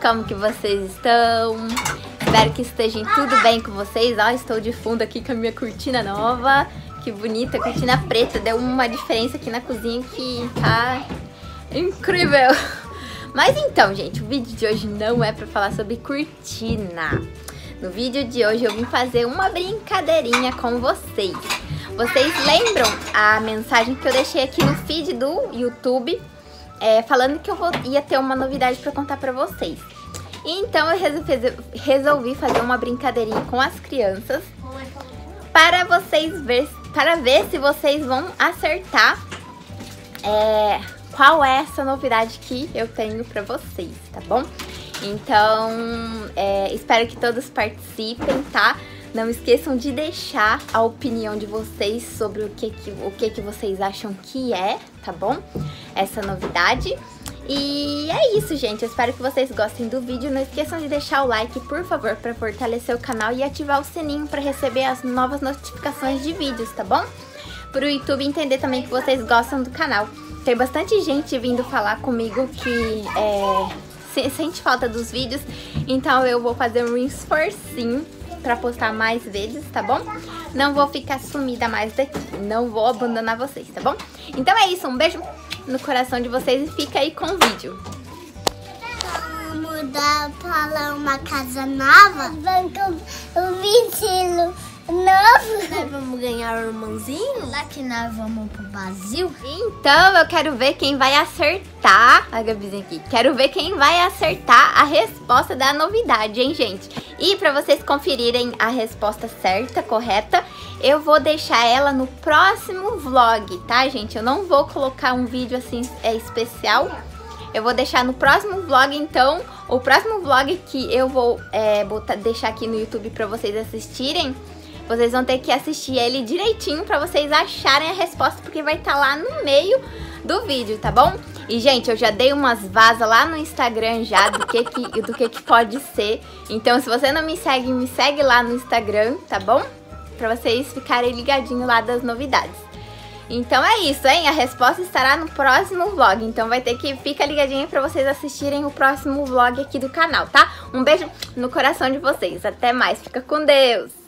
como que vocês estão? Espero que estejam tudo bem com vocês. Ó, estou de fundo aqui com a minha cortina nova. Que bonita, cortina preta. Deu uma diferença aqui na cozinha que tá incrível. Mas então, gente, o vídeo de hoje não é pra falar sobre cortina. No vídeo de hoje eu vim fazer uma brincadeirinha com vocês. Vocês lembram a mensagem que eu deixei aqui no feed do YouTube? Falando que eu ia ter uma novidade pra contar pra vocês. Então eu resolvi fazer uma brincadeirinha com as crianças para ver se vocês vão acertar qual é essa novidade que eu tenho pra vocês, tá bom? Então, espero que todos participem, tá? Não esqueçam de deixar a opinião de vocês sobre o que vocês acham que é, tá bom? Essa novidade. E é isso, gente. Eu espero que vocês gostem do vídeo. Não esqueçam de deixar o like, por favor, para fortalecer o canal e ativar o sininho para receber as novas notificações de vídeos, tá bom? Para o YouTube entender também que vocês gostam do canal. Tem bastante gente vindo falar comigo que sente falta dos vídeos, então eu vou fazer um esforcinho pra postar mais vezes, tá bom? Não vou ficar sumida mais daqui, não vou abandonar vocês, tá bom? Então é isso, um beijo no coração de vocês e fica aí com o vídeo. Vamos mudar para uma casa nova? Vamos com um vestido novo? Nós vamos ganhar um irmãozinho? Lá que nós vamos pro Brasil? Então eu quero ver quem vai acertar, a Gabizinha aqui, quero ver quem vai acertar a resposta da novidade, hein, gente? E para vocês conferirem a resposta certa, correta, eu vou deixar ela no próximo vlog, tá, gente? Eu não vou colocar um vídeo assim especial. Eu vou deixar no próximo vlog, então, o próximo vlog que eu vou deixar aqui no YouTube para vocês assistirem, vocês vão ter que assistir ele direitinho para vocês acharem a resposta, porque vai estar lá no meio do vídeo, tá bom? E, gente, eu já dei umas vazas lá no Instagram já do que pode ser. Então, se você não me segue lá no Instagram, tá bom? Pra vocês ficarem ligadinhos lá das novidades. Então é isso, hein? A resposta estará no próximo vlog. Então vai ter que ficar ligadinho pra vocês assistirem o próximo vlog aqui do canal, tá? Um beijo no coração de vocês. Até mais. Fica com Deus!